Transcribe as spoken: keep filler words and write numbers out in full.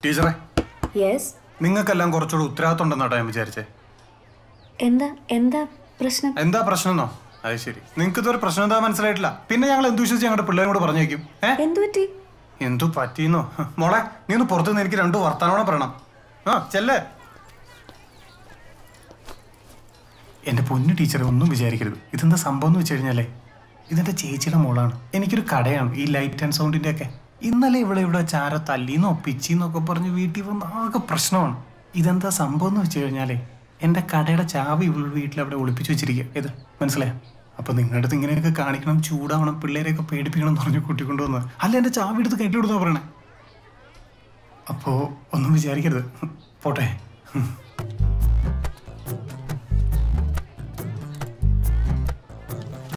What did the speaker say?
ടീച്ചറെ, യെസ്, നിങ്ങൾക്കെല്ലാം കുറച്ചുകൂടി ഉത്തരവാദിത്വം ഉണ്ടെന്നാട്ടോ ഞാൻ വിചാരിച്ചേ. എന്താ എന്താ പ്രശ്നം? എന്താ പ്രശ്നമെന്നോ? അത് ശരി, നിങ്ങൾക്ക് ഇതൊരു പ്രശ്നം എന്താ മനസ്സിലായിട്ടില്ല. പിന്നെ ഞങ്ങൾ എന്ത് വിശ്വസിച്ച് ഞങ്ങളുടെ പിള്ളേരോട് പറഞ്ഞേക്കും? എന്തു പറ്റി? എന്തു പറ്റിയെന്നോ? മോളെ, നീ ഒന്ന് പുറത്തുനിന്ന് എനിക്ക് രണ്ടു വർത്താനോടെ പറയണം. ആ ചെല്ലേ. എന്റെ പൊന്നു ടീച്ചറെ, ഒന്നും വിചാരിക്കരുത്. ഇതെന്താ സംഭവം എന്ന് വെച്ച് കഴിഞ്ഞാലേ, ഇതെന്റെ ചേച്ചിയുടെ മോളാണ്. എനിക്കൊരു കടയാണ് ഈ ലൈറ്റ് ആൻഡ് സൗണ്ടിന്റെ ഒക്കെ. ഇന്നലെ ഇവിടെ ഇവിടെ ചാര തല്ലിന്നോ പിച്ചിന്നൊക്കെ പറഞ്ഞ് വീട്ടിൽ വന്ന് ആകെ പ്രശ്നമാണ്. ഇതെന്താ സംഭവം എന്ന് വെച്ച് കഴിഞ്ഞാലേ, എന്റെ കടയുടെ ചാവി ഇവളുടെ വീട്ടിൽ അവിടെ ഒളിപ്പിച്ചു വെച്ചിരിക്കുക. ഇത് മനസ്സിലായോ? അപ്പൊ നിങ്ങളുടെ അടുത്ത് ഇങ്ങനെയൊക്കെ കാണിക്കണം, ചൂടാവണം, പിള്ളേരെയൊക്കെ പേടിപ്പിക്കണം എന്ന് പറഞ്ഞ് കൂട്ടിക്കൊണ്ടുവന്നത്. അല്ല, എന്റെ ചാവി എടുത്ത് കയറ്റി വിടുന്ന പറയണേ. അപ്പോ ഒന്നും വിചാരിക്കരുത്. പോട്ടെ.